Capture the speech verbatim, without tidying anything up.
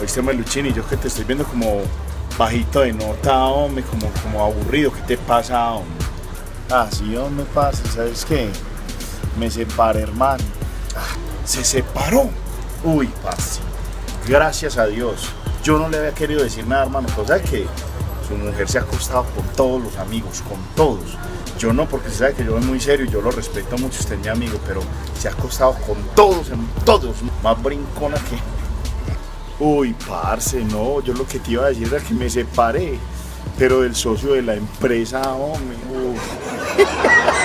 Este Meluchín, y yo que te estoy viendo como bajito de nota, hombre, como, como aburrido. ¿Qué te pasa, hombre? Ah, sí, hombre, pasa, ¿sabes qué? Me separé, hermano. Ah, ¿se separó? Uy, parce, gracias a Dios. Yo no le había querido decir nada, hermano, pero ¿sabes qué? Su mujer se ha acostado con todos los amigos, con todos. Yo no, porque se sabe que yo soy muy serio y yo lo respeto mucho, usted es mi amigo, pero se ha acostado con todos, en todos, más brincona que... Uy, parce, no, yo lo que te iba a decir era que me separé, pero del socio de la empresa, hombre. Uf.